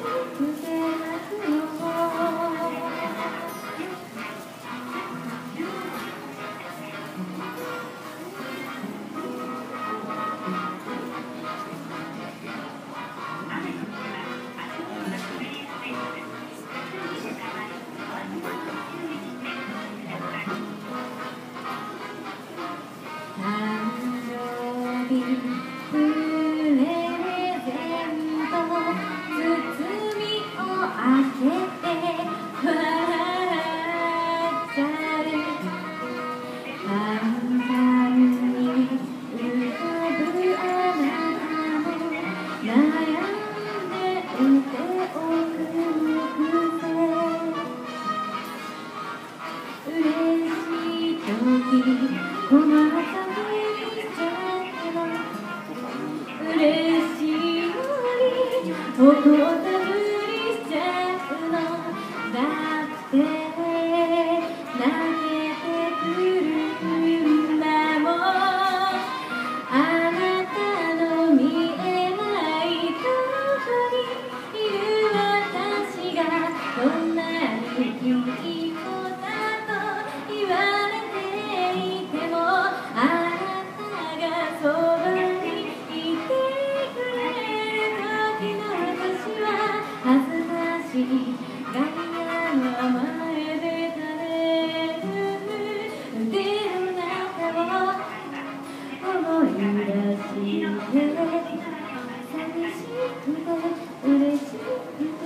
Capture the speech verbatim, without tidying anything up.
くて泣くのプレゼント包みを開けて笑っちゃう簡単に浮かぶあなたも悩んでいておく癖嬉しい時困った嬉しいのに怒ったふりしちゃうのだって泣けてくるんだもんあなたの見えないとこにいる私がどんなにいい子だと言われていてもあなたがそばにいて恥ずかしいガイアの前で食べる腕の中を思い出して寂しくて嬉しくて